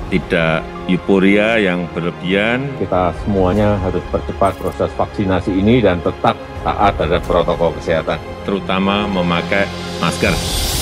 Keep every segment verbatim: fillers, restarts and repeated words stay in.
tidak euforia yang berlebihan. Kita semuanya harus percepat proses vaksinasi ini dan tetap taat terhadap protokol kesehatan. Terutama memakai masker.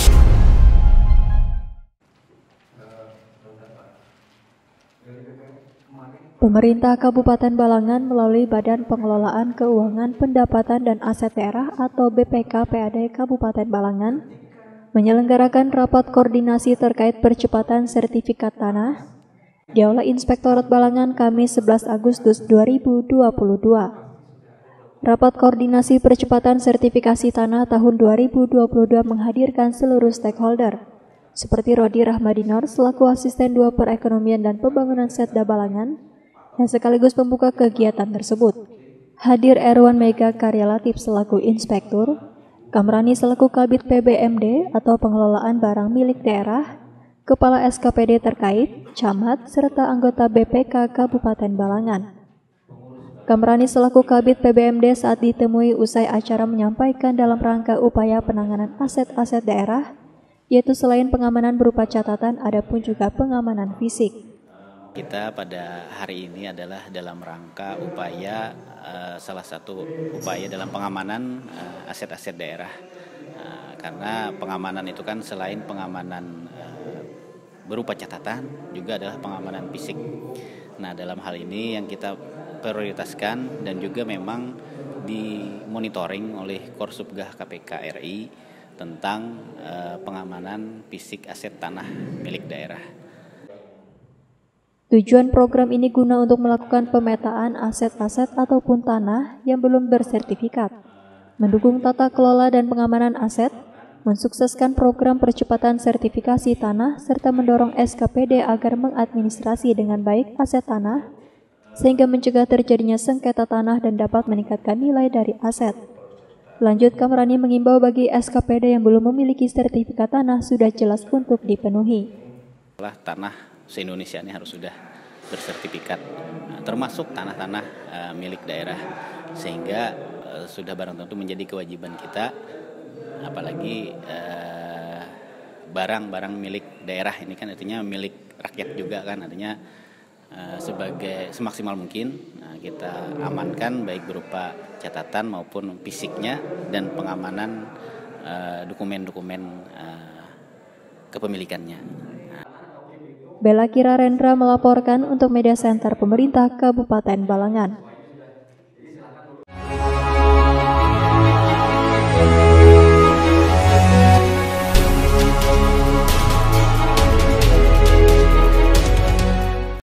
Pemerintah Kabupaten Balangan melalui Badan Pengelolaan Keuangan Pendapatan dan Aset Daerah atau B P K P A D Kabupaten Balangan menyelenggarakan rapat koordinasi terkait percepatan sertifikat tanah di Aula Inspektorat Balangan Kamis sebelas Agustus dua ribu dua puluh dua. Rapat koordinasi percepatan sertifikasi tanah tahun dua ribu dua puluh dua menghadirkan seluruh stakeholder, seperti Rodi Rahmadinor selaku Asisten dua Perekonomian dan Pembangunan Setda Balangan, yang sekaligus pembuka kegiatan tersebut. Hadir Erwan Mega Karyalatif selaku Inspektur, Kamrani selaku Kabid P B M D atau Pengelolaan Barang Milik Daerah, Kepala S K P D terkait, Camat, serta anggota B P K Kabupaten Balangan. Kamrani selaku Kabid P B M D saat ditemui usai acara menyampaikan dalam rangka upaya penanganan aset-aset daerah, yaitu selain pengamanan berupa catatan, ada pun juga pengamanan fisik. Kita pada hari ini adalah dalam rangka upaya, uh, salah satu upaya dalam pengamanan uh, aset-aset daerah. Uh, karena pengamanan itu kan selain pengamanan uh, berupa catatan, juga adalah pengamanan fisik. Nah, dalam hal ini yang kita prioritaskan dan juga memang dimonitoring oleh Korsubgah K P K R I tentang uh, pengamanan fisik aset tanah milik daerah. Tujuan program ini guna untuk melakukan pemetaan aset-aset ataupun tanah yang belum bersertifikat, mendukung tata kelola dan pengamanan aset, mensukseskan program percepatan sertifikasi tanah, serta mendorong S K P D agar mengadministrasi dengan baik aset tanah, sehingga mencegah terjadinya sengketa tanah dan dapat meningkatkan nilai dari aset. Lanjut, Kamrani mengimbau bagi S K P D yang belum memiliki sertifikat tanah sudah jelas untuk dipenuhi. Tanah se-Indonesia ini harus sudah bersertifikat, termasuk tanah-tanah uh, milik daerah, sehingga uh, sudah barang tentu menjadi kewajiban kita, apalagi uh, barang-barang milik daerah ini kan artinya milik rakyat juga kan, artinya uh, sebagai semaksimal mungkin uh, kita amankan baik berupa catatan maupun fisiknya dan pengamanan uh, dokumen-dokumen uh, kepemilikannya. Bella Kira Rendra melaporkan untuk Media Center Pemerintah Kabupaten Balangan.